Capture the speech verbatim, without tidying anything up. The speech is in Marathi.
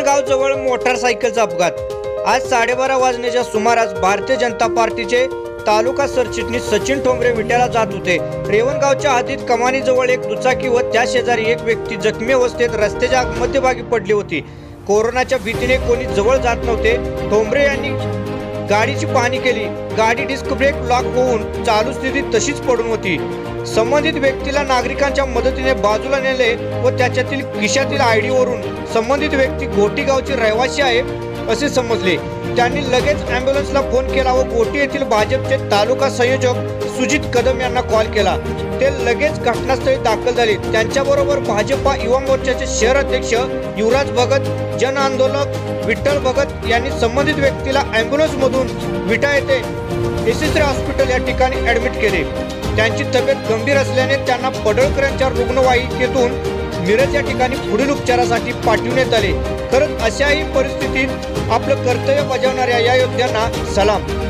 रेवणगाव जवळ मोटारसायकलचा अपघात। आज साडेबारा वाजण्याच्या सुमारास भारतीय जनता पार्टीचे तालुका सरचिटणीस सचिन ठोंबरे विट्याला जात होते। रेवणगावच्या हद्दीत कमानीजवळ एक दुचाकी व त्या शेजारी एक व्यक्ती जखमी अवस्थेत रस्त्याच्या मध्यभागी पडली होती। कोरोनाच्या भीतीने कोणी जवळ जात नव्हते। ठोंबरे यांनी गाडीची पाहणी केली। गाडी डिस्क ब्रेक लॉक होऊन चालू स्थितीत तशीच पडून होती। संबंधित व्यक्तीला नागरिकांच्या मदतीने बाजूला नेले व त्याच्यातील खिशातील आयडी वरून संबंधित व्यक्ती गोटी गावची रहिवासी आहे असे समजले। त्यांनी लगेच ॲम्ब्युलन्सला फोन केला व गोटी येथील भाजपचे तालुका संयोजक सुजित कदम यांना कॉल केला। ते लगेच घटनास्थळी दाखल झाले। त्यांच्याबरोबर भाजपा युवा मोर्चाचे शहर अध्यक्ष युवराज भगत, जन आंदोलक विठ्ठल भगत यांनी संबंधित व्यक्तीला ॲम्ब्युलन्समधून विटा येथे यशस्वी हॉस्पिटल या ठिकाणी ॲडमिट केले। त्यांची तब्येत गंभीर असल्याने त्यांना पडळकर यांच्या रुग्णवाहिकेतून मिरज या ठिकाणी पुढील उपचारासाठी पाठवण्यात आले। खरंच अशाही परिस्थितीत आपलं कर्तव्य बजावणाऱ्या या योद्ध्यांना सलाम।